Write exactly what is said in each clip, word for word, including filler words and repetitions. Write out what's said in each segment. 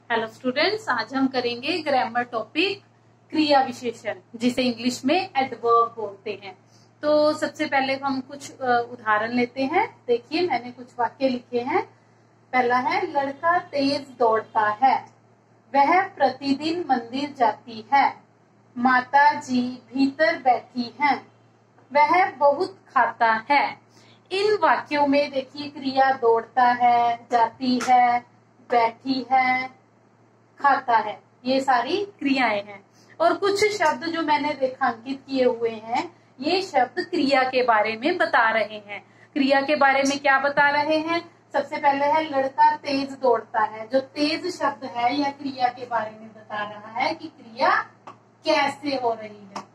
Hello students, आज हम करेंगे ग्रामर टॉपिक क्रिया विशेषण, जिसे इंग्लिश में एडवर्ब बोलते हैं। तो सबसे पहले हम कुछ उदाहरण लेते हैं। देखिए, मैंने कुछ वाक्य लिखे हैं। पहला है, लड़का तेज दौड़ता है, वह प्रतिदिन मंदिर जाती है, माता जी भीतर बैठी हैं, वह बहुत खाता है। इन वाक्यों में देखिए, क्रिया दौड़ता है, जाती है, बैठी है, खाता है, ये सारी क्रियाएं हैं। और कुछ शब्द जो मैंने रेखांकित किए हुए हैं, ये शब्द क्रिया के बारे में बता रहे हैं। क्रिया के बारे में क्या बता रहे हैं? सबसे पहले है, लड़का तेज दौड़ता है। जो तेज शब्द है, यह क्रिया के बारे में बता रहा है कि क्रिया कैसे हो रही है।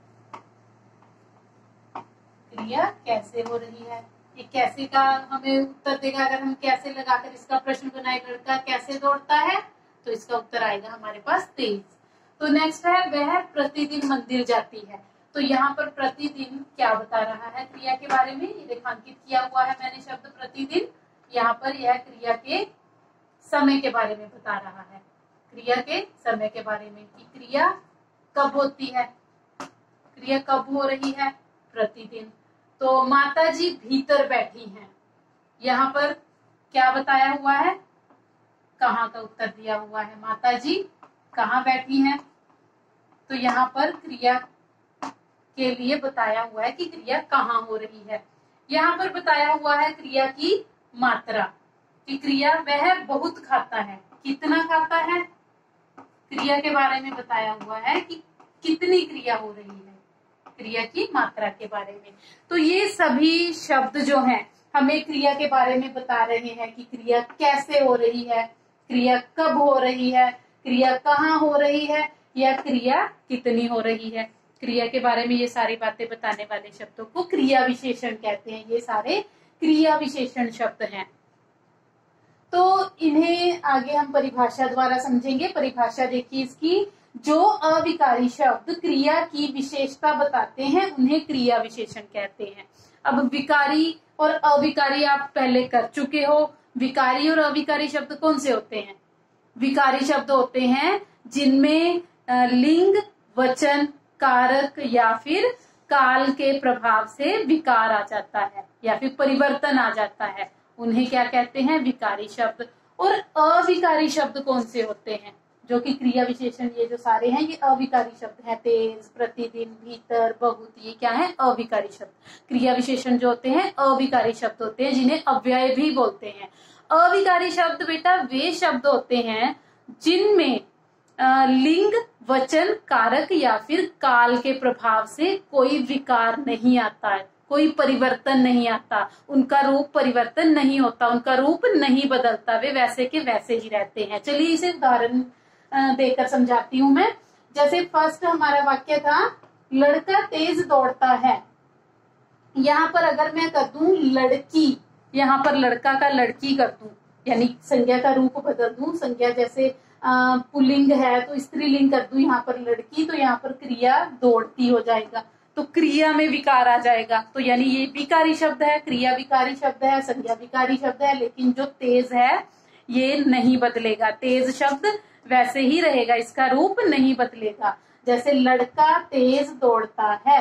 क्रिया कैसे हो रही है, ये कैसे का हमें उत्तर देगा। अगर हम कैसे लगाकर इसका प्रश्न बनाए, लड़का कैसे दौड़ता है, तो इसका उत्तर आएगा हमारे पास तेज। तो नेक्स्ट है, वह प्रतिदिन मंदिर जाती है। तो यहाँ पर प्रतिदिन क्या बता रहा है क्रिया के बारे में, रेखांकित किया हुआ है मैंने शब्द प्रतिदिन। यहाँ पर यह क्रिया के समय के बारे में बता रहा है, क्रिया के समय के बारे में कि क्रिया कब होती है, क्रिया कब हो रही है, प्रतिदिन। तो माता जी भीतर बैठी हैं, यहाँ पर क्या बताया हुआ है, कहाँ का उत्तर दिया हुआ है, माता जी कहाँ बैठी हैं। तो यहाँ पर क्रिया के लिए बताया हुआ है कि क्रिया कहाँ हो रही है। यहाँ पर बताया हुआ है क्रिया की मात्रा, कि क्रिया वह बहुत खाता है, कितना खाता है, क्रिया के बारे में बताया हुआ है कि कितनी क्रिया हो रही है, क्रिया की मात्रा के बारे में। तो ये सभी शब्द जो हैं, हमें क्रिया के बारे में बता रहे हैं कि क्रिया कैसे हो रही है, क्रिया कब हो रही है, क्रिया कहाँ हो रही है, या क्रिया कितनी हो रही है। क्रिया के बारे में ये सारी बातें बताने वाले शब्दों को क्रिया विशेषण कहते हैं। ये सारे क्रिया विशेषण शब्द हैं। तो इन्हें आगे हम परिभाषा द्वारा समझेंगे। परिभाषा देखिए इसकी, जो अविकारी शब्द क्रिया की विशेषता बताते हैं, उन्हें क्रिया विशेषण कहते हैं। अब विकारी और अविकारी आप पहले कर चुके हो। विकारी और अविकारी शब्द कौन से होते हैं? विकारी शब्द होते हैं जिनमें लिंग, वचन, कारक या फिर काल के प्रभाव से विकार आ जाता है या फिर परिवर्तन आ जाता है, उन्हें क्या कहते हैं? विकारी शब्द। और अविकारी शब्द कौन से होते हैं? जो कि क्रिया विशेषण, ये जो सारे हैं, ये अविकारी शब्द हैं। तेज, प्रतिदिन, भीतर, बहुत, ये क्या है? अविकारी शब्द। क्रिया विशेषण जो होते हैं अविकारी शब्द होते हैं, जिन्हें अव्यय भी बोलते हैं। अविकारी शब्द बेटा वे शब्द होते हैं जिनमें लिंग, वचन, कारक या फिर काल के प्रभाव से कोई विकार नहीं आता है, कोई परिवर्तन नहीं आता, उनका रूप परिवर्तन नहीं होता, उनका रूप नहीं बदलता, वे वैसे के वैसे ही रहते हैं। चलिए इसे उदाहरण देकर समझाती हूँ मैं। जैसे फर्स्ट हमारा वाक्य था, लड़का तेज दौड़ता है। यहाँ पर अगर मैं कर दूं लड़की, यहाँ पर लड़का का लड़की कर दूं, यानी संज्ञा का रूप बदल दूं, संज्ञा जैसे पुल्लिंग है तो स्त्रीलिंग कर दूं यहाँ पर लड़की, तो यहाँ पर क्रिया दौड़ती हो जाएगा, तो क्रिया में विकार आ जाएगा। तो यानी ये विकारी शब्द है, क्रिया विकारी शब्द है, संज्ञा विकारी शब्द है, लेकिन जो तेज है ये नहीं बदलेगा। तेज शब्द वैसे ही रहेगा, इसका रूप नहीं बदलेगा। जैसे लड़का तेज दौड़ता है,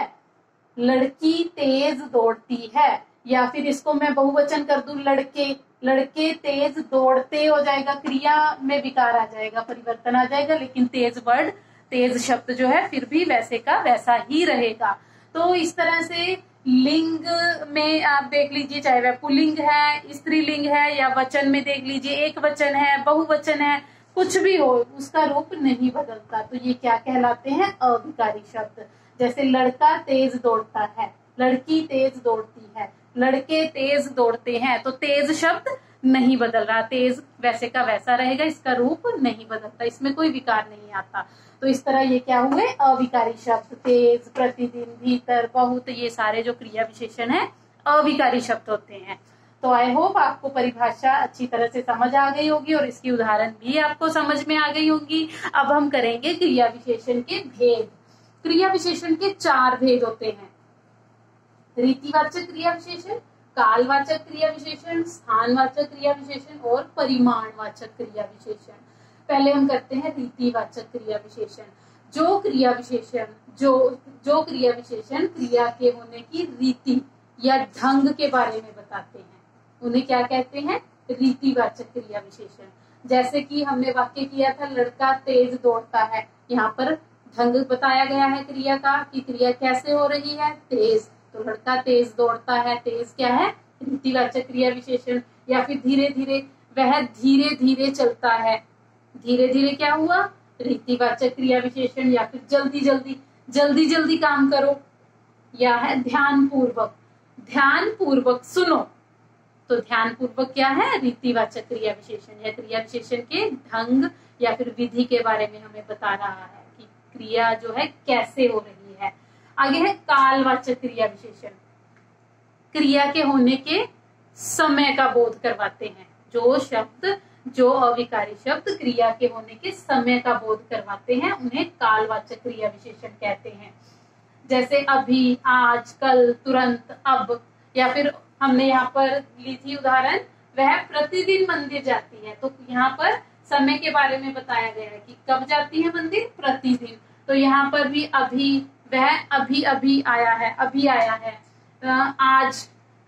लड़की तेज दौड़ती है, या फिर इसको मैं बहुवचन कर दूं लड़के, लड़के तेज दौड़ते हो जाएगा, क्रिया में विकार आ जाएगा, परिवर्तन आ जाएगा, लेकिन तेज वर्ड, तेज शब्द जो है फिर भी वैसे का वैसा ही रहेगा। तो इस तरह से लिंग में आप देख लीजिए, चाहे वह पुल्लिंग है, स्त्रीलिंग है, या वचन में देख लीजिए एक वचन है, बहुवचन है, कुछ भी हो, उसका रूप नहीं बदलता। तो ये क्या कहलाते हैं? अविकारी शब्द। जैसे लड़का तेज दौड़ता है, लड़की तेज दौड़ती है, लड़के तेज दौड़ते हैं, तो तेज शब्द नहीं बदल रहा, तेज वैसे का वैसा रहेगा, इसका रूप नहीं बदलता, इसमें कोई विकार नहीं आता। तो इस तरह ये क्या हुए? अविकारी शब्द। तेज, प्रतिदिन, भीतर, बहुत, ये सारे जो क्रिया विशेषण है अविकारी शब्द होते हैं। तो आई होप आपको परिभाषा अच्छी तरह से समझ आ गई होगी और इसकी उदाहरण भी आपको समझ में आ गई होगी। अब हम करेंगे क्रिया विशेषण के भेद। क्रिया विशेषण के चार भेद होते हैं: रीतिवाचक क्रिया विशेषण, कालवाचक क्रिया विशेषण, स्थानवाचक क्रिया विशेषण और परिमाणवाचक क्रिया विशेषण। पहले हम करते हैं रीतिवाचक क्रिया विशेषण। जो क्रिया विशेषण जो जो क्रिया विशेषण क्रिया के होने की रीति या ढंग के बारे में बताते हैं, उन्हें क्या कहते हैं? रीतिवाचक क्रिया विशेषण। जैसे कि हमने वाक्य किया था लड़का तेज दौड़ता है, यहाँ पर ढंग बताया गया है क्रिया का कि क्रिया कैसे हो रही है? तेज। तो लड़का तेज दौड़ता है, तेज क्या है? रीतिवाचक क्रिया विशेषण। या फिर धीरे धीरे, वह धीरे धीरे चलता है, धीरे धीरे क्या हुआ? रीतिवाचक क्रिया विशेषण। या फिर जल्दी जल्दी, जल्दी जल्दी काम करो, या है ध्यान पूर्वक, ध्यान पूर्वक सुनो, तो ध्यान पूर्वक क्या है? रीतिवाचक क्रिया विशेषण। या क्रिया विशेषण के ढंग या फिर विधि के बारे में हमें बता रहा है कि क्रिया जो है कैसे हो रही है। आगे है कालवाचक क्रिया विशेषण। क्रिया के होने के समय का बोध करवाते हैं। जो शब्द, जो अविकारी शब्द क्रिया के होने के समय का बोध करवाते हैं, उन्हें कालवाचक क्रिया विशेषण कहते हैं। जैसे अभी, आज, कल, तुरंत, अब। या फिर हमने यहाँ पर ली थी उदाहरण, वह प्रतिदिन मंदिर जाती है, तो यहाँ पर समय के बारे में बताया गया है कि कब जाती है मंदिर? प्रतिदिन। तो यहाँ पर भी अभी, वह अभी अभी आया है, अभी आया है। आज,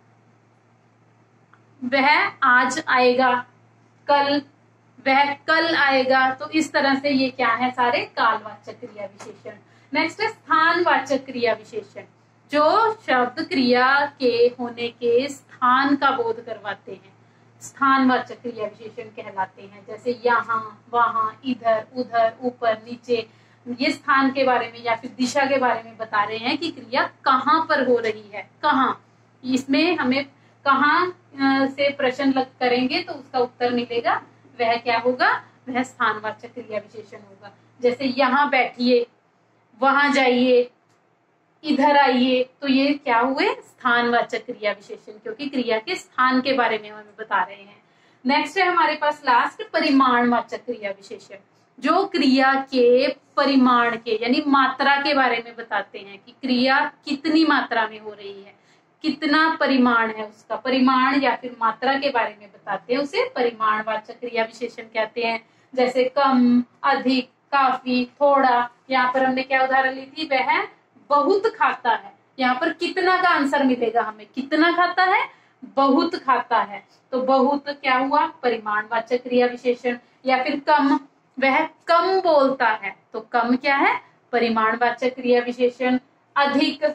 वह आज आएगा। कल, वह कल आएगा। तो इस तरह से ये क्या है? सारे कालवाचक क्रिया विशेषण। नेक्स्ट है स्थानवाचक क्रिया विशेषण। जो शब्द क्रिया के होने के स्थान का बोध करवाते हैं, स्थानवाचक क्रिया विशेषण कहलाते हैं। जैसे यहाँ, वहां, इधर, उधर, ऊपर, नीचे, ये स्थान के बारे में या फिर दिशा के बारे में बता रहे हैं कि क्रिया कहाँ पर हो रही है, कहाँ। इसमें हमें कहाँ से प्रश्न लग करेंगे तो उसका उत्तर मिलेगा, वह क्या होगा? वह स्थानवाचक क्रिया विशेषण होगा। जैसे यहाँ बैठिए, वहां जाइए, इधर आइए, तो ये क्या हुए? स्थानवाचक क्रिया विशेषण, क्योंकि क्रिया के स्थान के बारे में हमें बता रहे हैं। नेक्स्ट है हमारे पास लास्ट परिमाणवाचक क्रिया विशेषण। जो क्रिया के परिमाण के यानी मात्रा के बारे में बताते हैं कि क्रिया कितनी मात्रा में हो रही है, कितना परिमाण है उसका, परिमाण या फिर मात्रा के बारे में बताते हैं, उसे परिमाणवाचक क्रिया विशेषण कहते हैं। जैसे कम, अधिक, काफी, थोड़ा। यहाँ पर हमने क्या उदाहरण ली थी? वह बहुत खाता है। यहाँ पर कितना का आंसर मिलेगा हमें? कितना खाता है? बहुत खाता है। तो बहुत क्या हुआ? परिमाणवाचक क्रिया विशेषण। या फिर कम, वह कम बोलता है, तो कम क्या है? परिमाणवाचक क्रिया विशेषण। अधिक,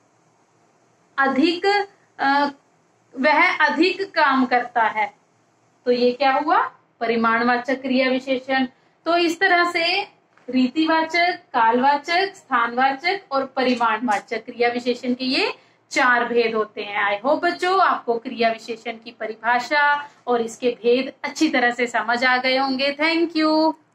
अधिक आ, वह अधिक काम करता है, तो ये क्या हुआ? परिमाणवाचक क्रिया विशेषण। तो इस तरह से रीतिवाचक, कालवाचक, स्थानवाचक और परिमाणवाचक क्रिया विशेषण के ये चार भेद होते हैं। आई होप बच्चों आपको क्रिया विशेषण की परिभाषा और इसके भेद अच्छी तरह से समझ आ गए होंगे। Thank you.